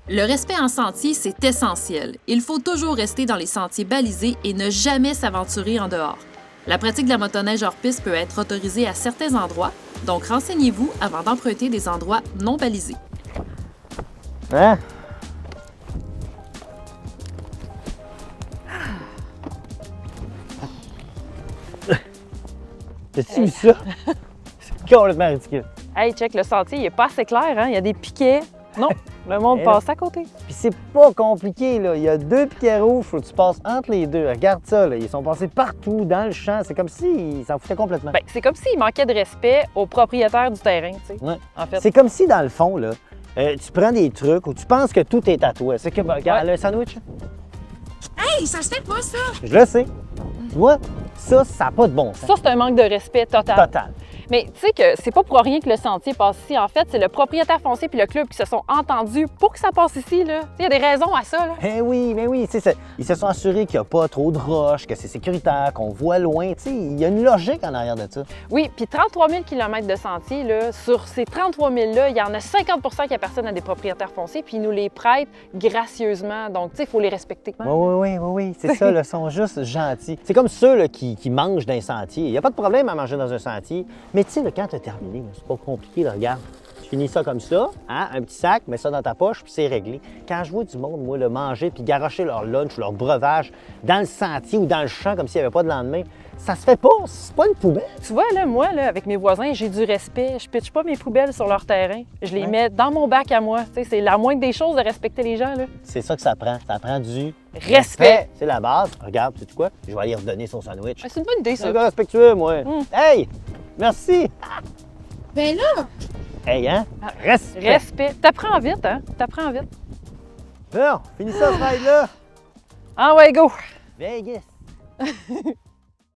Le respect en sentier, c'est essentiel. Il faut toujours rester dans les sentiers balisés et ne jamais s'aventurer en dehors. La pratique de la motoneige hors piste peut être autorisée à certains endroits, donc renseignez-vous avant d'emprunter des endroits non balisés. Hein? T'as-tu vu ça? C'est complètement ridicule. Hey, check, le sentier, il est pas assez clair, hein? Il y a des piquets. Non, le monde passe à côté. Puis c'est pas compliqué, là. Il y a 2 piquets rouges, faut que tu passes entre les deux. Regarde ça, là. Ils sont passés partout dans le champ. C'est comme s'ils s'en foutaient complètement. Ben, c'est comme s'il manquait de respect aux propriétaires du terrain, tu sais. Ouais. En fait. C'est comme si, dans le fond, là, tu prends des trucs où tu penses que tout est à toi. C'est que, regarde, le sandwich. Hey, ça se fait pas ça! Je le sais. Tu vois, ça n'a pas de bon sens. Ça, c'est un manque de respect total. Total. Mais tu sais que c'est pas pour rien que le sentier passe ici. En fait, c'est le propriétaire foncier puis le club qui se sont entendus pour que ça passe ici, là. Il y a des raisons à ça, là. Mais oui, tu sais, ils se sont assurés qu'il n'y a pas trop de roches, que c'est sécuritaire, qu'on voit loin. Tu sais, il y a une logique en arrière de ça. Oui, puis 33 000 km de sentiers, là, sur ces 33 000-là, il y en a 50 qui appartiennent à des propriétaires fonciers, puis ils nous les prêtent gracieusement. Donc, tu sais, il faut les respecter. Oui, c'est ça, là, ils sont juste gentils. C'est comme ceux là, qui mangent dans un sentier. Il n'y a pas de problème à manger dans un sentier. Mais tu sais, quand tu as terminé, c'est pas compliqué, là, regarde. Tu finis ça comme ça, hein, un petit sac, mets ça dans ta poche, puis c'est réglé. Quand je vois du monde, moi, le manger puis garocher leur lunch ou leur breuvage dans le sentier ou dans le champ comme s'il n'y avait pas de lendemain, ça se fait pas, c'est pas une poubelle. Tu vois, là, moi, là, avec mes voisins, j'ai du respect. Je pitche pas mes poubelles sur leur terrain. Je les mets dans mon bac à moi. Tu sais, c'est la moindre des choses de respecter les gens, là. C'est ça que ça prend. Ça prend du Respect. C'est la base. Regarde, tu sais quoi? Je vais aller redonner son sandwich. C'est une bonne idée, C'est ça. un gars respectueux, moi. Hey! Merci! Ben là! Hey, hein? Respect! Respect. T'apprends vite, hein? T'apprends vite. Bon, finis ça, ce ride-là! Ah ouais, go! Vegas!